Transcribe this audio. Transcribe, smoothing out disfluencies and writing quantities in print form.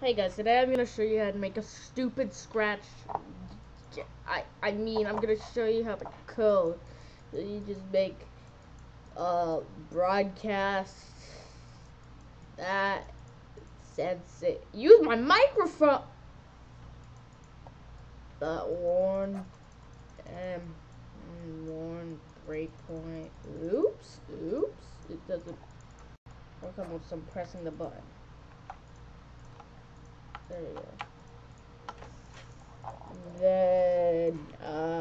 Hey guys, today I'm gonna show you how to make a stupid scratch. I mean, I'm gonna show you how to code. So you just make broadcast that sense it. Use my microphone. Warn warn breakpoint. Oops. It doesn't. I'll come with some pressing the button. There you go. Then